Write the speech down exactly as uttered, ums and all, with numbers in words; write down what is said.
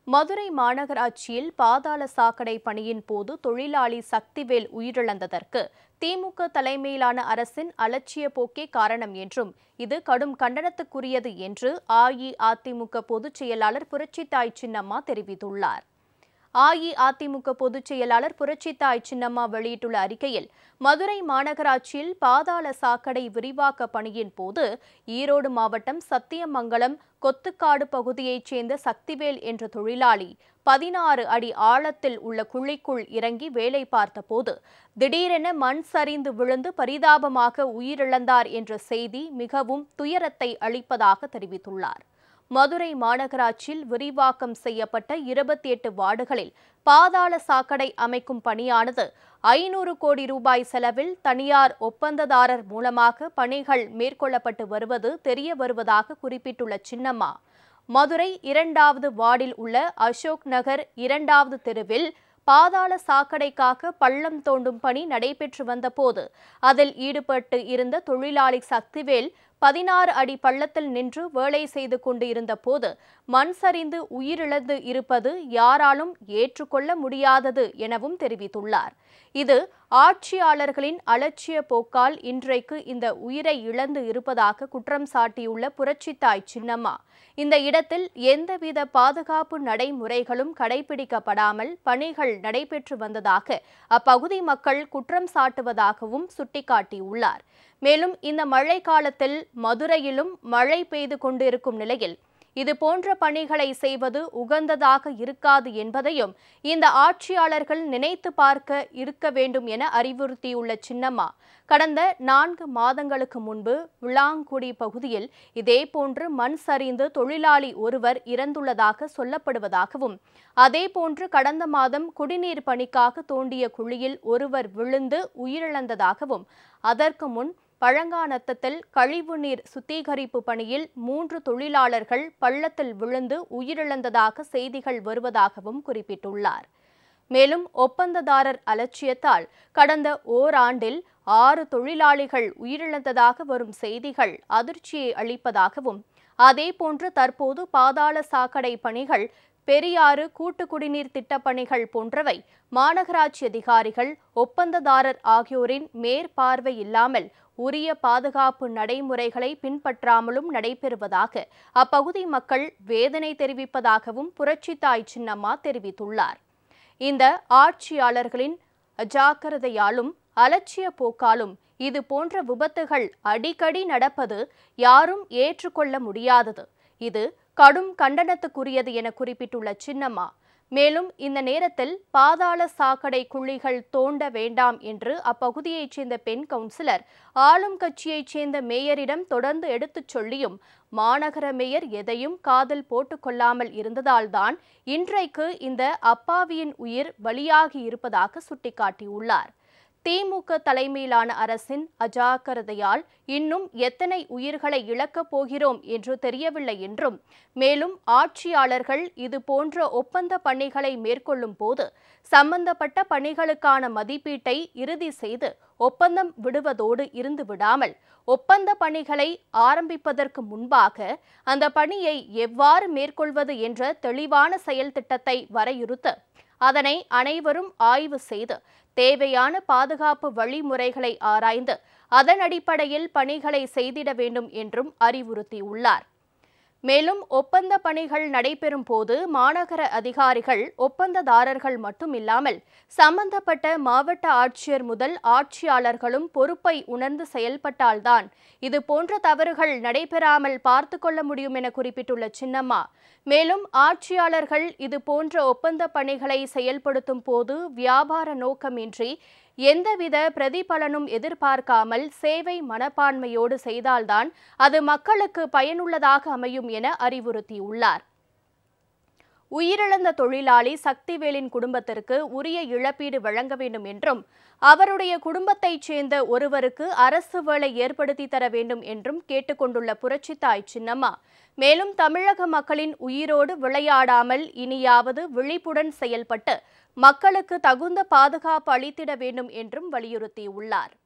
மதுரை மாநகராட்சியில் பாதாள சாக்கடை பணியின் போது தொழிலாளி சக்திவேல் உயிரிழந்ததற்கு திமுக தலைமையிலான அரசின் அலட்சிய போக்கே காரணம் என்றும் இது கடும் கண்டனத்துக்குரியது என்று அஇஅதிமுக பொதுச் செயலாளர் புரட்சித்தாய் சின்னம்மா தெரிவித்துள்ளார். அஇஅதிமுக பொதுச் செயலாளர் புரட்சித்தாய் சின்னம்மா வெளியிட்டுள்ள அறிக்கையில், மதுரை மாநகராட்சியில் பாதாள சாக்கடை விரிவாக்க பணியின் போது ஈரோடு மாவட்டம் சத்தியமங்கலம் கொத்துக்காடு பகுதியைச் சேர்ந்த சக்திவேல் என்ற தொழிலாளி பதினாறு அடி ஆழத்தில் உள்ள குழிக்குள் இறங்கி வேலை பார்த்தபோது திடீரென மண் சரிந்து விழுந்து பரிதாபமாக உயிரிழந்தார் என்ற செய்தி மிகவும் துயரத்தை அளிப்பதாக தெரிவித்துள்ளார். மதுரை மாநகராட்சியில் விரிவாக்கம் செய்யப்பட்ட இருபத்தி எட்டு வார்டுகளில் பாதாள சாக்கடை அமைக்கும் பணியானது ஐநூறு கோடி ரூபாய் செலவில் தனியார் ஒப்பந்ததாரர் மூலமாக பணிகள் மேற்கொள்ளப்பட்டு வருவது தெரிய வருவதாக குறிப்பிட்டுள்ள சின்னம்மா, மதுரை இரண்டாவது வார்டில் உள்ள அசோக் நகர் இரண்டாவது தெருவில் பாதாள சாக்கடைக்காக பள்ளம் தோண்டும் பணி நடைபெற்று வந்தபோது அதில் ஈடுபட்டு இருந்த தொழிலாளி சக்திவேல் பதினாறு அடி பள்ளத்தில் நின்று வேலை செய்து கொண்டு இருந்த போது மண் சரிந்து உயிரிழந்து இருப்பது யாராலும் ஏற்றுக்கொள்ள முடியாதது எனவும் தெரிவித்துள்ளார். இது ஆட்சியாளர்களின் அலட்சிய போக்கால் இன்றைக்கு இந்த உயிரை இழந்து இருப்பதாக குற்றம் சாட்டியுள்ள புரட்சித்தாய் சின்னம்மா, இந்த இடத்தில் எந்தவித பாதுகாப்பு நடைமுறைகளும் கடைபிடிக்கப்படாமல் பணிகள் நடைபெற்று வந்ததாக அப்பகுதி மக்கள் குற்றம் சாட்டுவதாகவும் சுட்டிக்காட்டியுள்ளார். மேலும் இந்த மழை காலத்தில் மதுரையிலும் மழை பெய்து கொண்டிருக்கும் நிலையில் இதுபோன்ற பணிகளை செய்வது உகந்ததாக இருக்காது என்பதையும் இந்த ஆட்சியாளர்கள் நினைத்து பார்க்க இருக்க வேண்டும் என அறிவுறுத்தியுள்ள சின்னம்மா, கடந்த நான்கு மாதங்களுக்கு முன்பு விளாங்குடி பகுதியில் இதேபோன்று மண் சரிந்து தொழிலாளி ஒருவர் இறந்துள்ளதாக சொல்லப்படுவதாகவும், அதேபோன்று கடந்த மாதம் குடிநீர் பணிக்காக தோண்டிய குழியில் ஒருவர் விழுந்து உயிரிழந்ததாகவும், அதற்கு முன் பழங்காநத்தத்தில் கழிவுநீர் சுத்திகரிப்பு பணியில் மூன்று தொழிலாளர்கள் பள்ளத்தில் விழுந்து உயிரிழந்ததாக செய்திகள் வருவதாகவும் குறிப்பிட்டுள்ளார். மேலும் ஒப்பந்ததாரர் அலட்சியத்தால் கடந்த ஓராண்டில் ஆறு தொழிலாளிகள் உயிரிழந்ததாக வரும் செய்திகள் அதிர்ச்சியை அளிப்பதாகவும், அதேபோன்று தற்போது பாதாள சாக்கடை பணிகள், பெரியாறு கூட்டு குடிநீர் திட்டப்பணிகள் போன்றவை மாநகராட்சி அதிகாரிகள், ஒப்பந்ததாரர் ஆகியோரின் மேற்பார்வை இல்லாமல் உரிய பாதுகாப்பு நடைமுறைகளை பின்பற்றாமலும் நடைபெறுவதாக அப்பகுதி மக்கள் வேதனை தெரிவிப்பதாகவும் புரட்சித்தாய் சின்னம்மா தெரிவித்துள்ளார். இந்த ஆட்சியாளர்களின் அஜாக்கிரதையாலும் அலட்சிய போக்காலும் இது போன்ற விபத்துகள் அடிக்கடி நடப்பது யாரும் ஏற்றுக்கொள்ள முடியாதது. இது கடும் கண்டனத்துக்குரியது என குறிப்பிட்டுள்ள சின்னம்மா, மேலும் இந்த நேரத்தில் பாதாள சாக்கடை குழிகள் தோண்ட வேண்டாம் என்று அப்பகுதியைச் சேர்ந்த பெண் கவுன்சிலர் ஆளும் கட்சியைச் சேர்ந்த மேயரிடம் தொடர்ந்து எடுத்துச் சொல்லியும் மாநகர மேயர் எதையும் காதில் போட்டுக்கொள்ளாமல் இருந்ததால்தான் இன்றைக்கு இந்த அப்பாவியின் உயிர் பலியாகி இருப்பதாக சுட்டிக்காட்டியுள்ளார். திமுக தலைமையிலான அரசின் அஜாக்கிரதையால் இன்னும் எத்தனை உயிர்களை இழக்கப் போகிறோம் என்று தெரியவில்லை என்றும், மேலும் ஆட்சியாளர்கள் இதுபோன்ற ஒப்பந்த பணிகளை மேற்கொள்ளும் போது சம்பந்தப்பட்ட பணிகளுக்கான மதிப்பீட்டை இறுதி செய்து ஒப்பந்தம் விடுவதோடு இருந்து விடாமல், ஒப்பந்த பணிகளை ஆரம்பிப்பதற்கு முன்பாக அந்த பணியை எவ்வாறு மேற்கொள்வது என்ற தெளிவான செயல் திட்டத்தை வரையறுத்து அதனை அனைவரும் ஆய்வு செய்து தேவையான பாதுகாப்பு வழிமுறைகளை ஆராய்ந்து அதன் அடிப்படையில் பணிகளை செய்திட வேண்டும் என்றும் அறிவுறுத்தியுள்ளார். மேலும் ஒப்பந்த பணிகள் நடைபெறும் போது மாநகர அதிகாரிகள், ஒப்பந்ததாரர்கள் மட்டுமில்லாமல் சம்பந்தப்பட்ட மாவட்ட ஆட்சியர் முதல் ஆட்சியாளர்களும் பொறுப்பை உணர்ந்து செயல்பட்டால்தான் இது போன்ற தவறுகள் நடைபெறாமல் பார்த்து கொள்ள முடியும் என குறிப்பிட்டுள்ள சின்னம்மா, மேலும் ஆட்சியாளர்கள் இது போன்ற ஒப்பந்த பணிகளை செயல்படுத்தும் போது வியாபார நோக்கமின்றி எந்தவித பிரதிபலனும் எதிர்பார்க்காமல் சேவை மனப்பான்மையோடு செய்தால்தான் அது மக்களுக்கு பயனுள்ளதாக அமையும் என அறிவுறுத்தியுள்ளார். உயிரிழந்த தொழிலாளி சக்திவேலின் குடும்பத்திற்கு உரிய இழப்பீடு வழங்க வேண்டும் என்றும், அவருடைய குடும்பத்தைச் சேர்ந்த ஒருவருக்கு அரசு வேலை ஏற்படுத்தி தர வேண்டும் என்றும் கேட்டுக்கொண்டுள்ள புரட்சித்தாய் சின்னம்மா, மேலும் தமிழக மக்களின் உயிரோடு விளையாடாமல் இனியாவது விழிப்புடன் செயல்பட்டு மக்களுக்கு தகுந்த பாதுகாப்பு அளித்திட வேண்டும் என்றும் வலியுறுத்தியுள்ளார்.